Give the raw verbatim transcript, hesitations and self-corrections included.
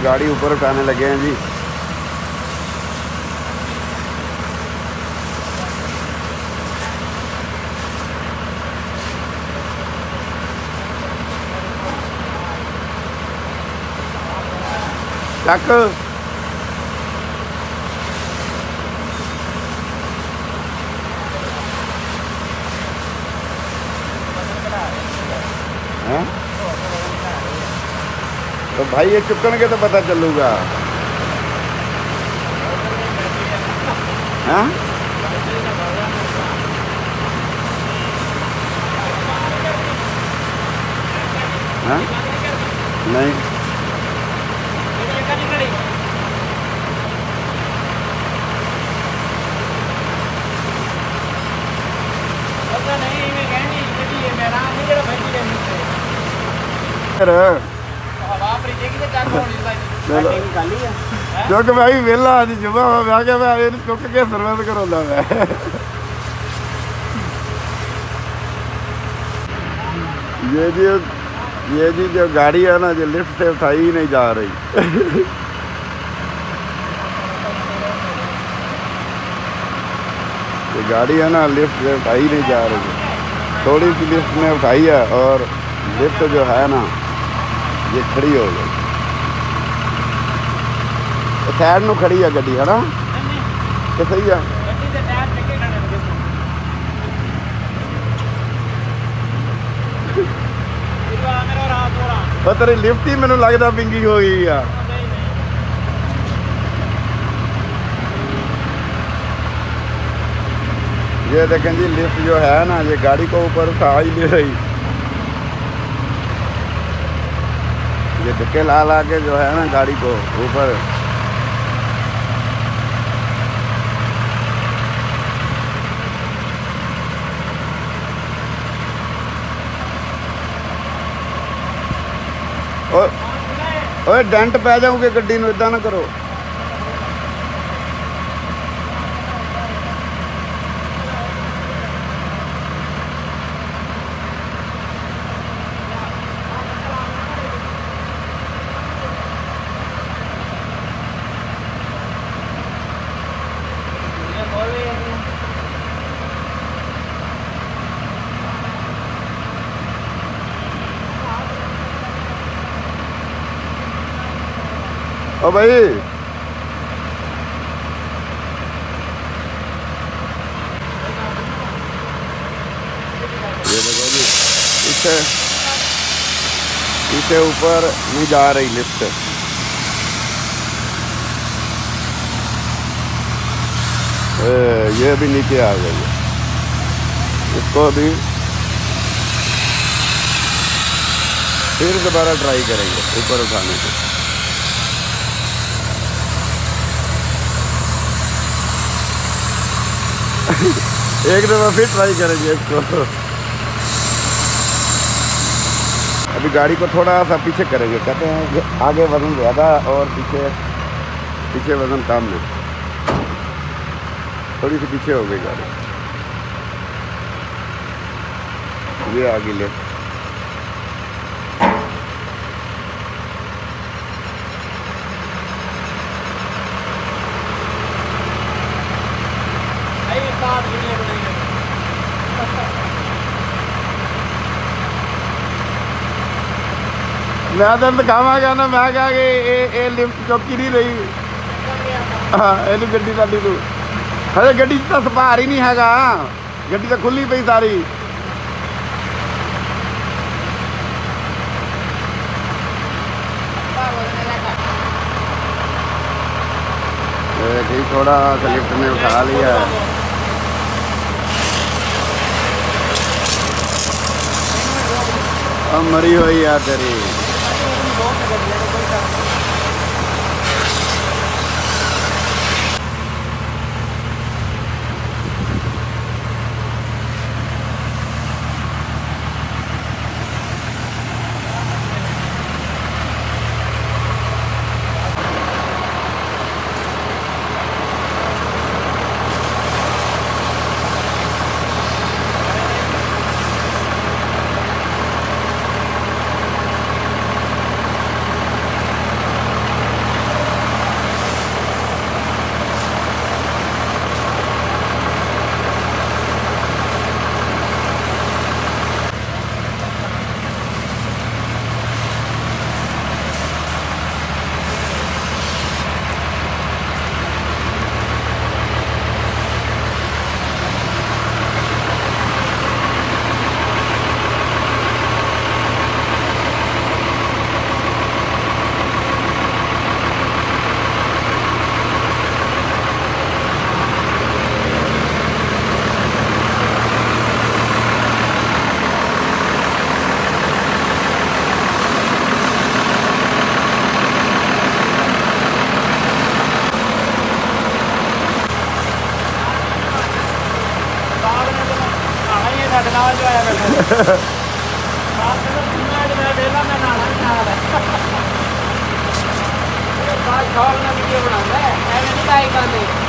गाड़ी ऊपर उठाने लगे हैं जी। चक है तो भाई ये चुकन के तो पता चलूगा। हाँ हाँ नहीं चुक भाई वेला अज जुबा मैं क्या मैं चुक के सर्विस करा मैं ये जी ये जी जो गाड़ी है ना जो लिफ्ट से उठाई ही नहीं जा रही। ये गाड़ी है ना लिफ्ट से उठाई ही नहीं जा रही है। थोड़ी सी लिफ्ट में उठाई है और लिफ्ट जो है ना ये खड़ी हो गई। साइड में खड़ी है गड्डी है ना तो सही है। तेरी लिफ्ट ही मैनू लगता पिंगी हो गई है। ये देखें जी लिफ्ट जो है ना ये गाड़ी को ऊपर उठा ही ले रही। ये धक्के ला ला के जो है ना गाड़ी को ऊपर ओए डेंट पै जाऊंगे गड्डी नूं इदां ना करो। ओ भाई ये देखो जी इसे इसे ऊपर नहीं जा रही लिफ्ट। ये भी नीचे आ गई है। इसको भी फिर दोबारा ट्राई करेंगे ऊपर उठाने की। एक दफ़ा फिर ट्राई करेंगे इसको। अभी गाड़ी को थोड़ा सा पीछे करेंगे। कहते हैं आगे वजन ज़्यादा और पीछे पीछे वजन कम है। थोड़ी सी पीछे हो गई गाड़ी। ये आगे ले मैं तो दिखावागा ना। मैं कहा कि ये लिफ्ट चौकी नहीं रही। हाँ ये गड्डी साडी तू हजे गड्डी तो सपार ही नहीं हैगा। गड्डी तो खुली पई सारी। ठीक थोड़ा सा लिफ्ट ने उठा लिया है। अब मरी हुई यार तेरी। ਨਾਲ ਜੋ ਆਇਆ ਬੈਠਾ ਬਾਤ ਤੋਂ ਸੁਣਨਾ ਹੈ ਮੈਂ ਵੇਲਾ ਮੈਂ ਨਾਲ ਨਾਲ ਬਾਤ ਕਾਲ ਨਾਲ ਵੀਡੀਓ ਬਣਾਉਂਦਾ ਐਵੇਂ ਨਹੀਂ ਲਾਈਕ ਆਉਂਦੇ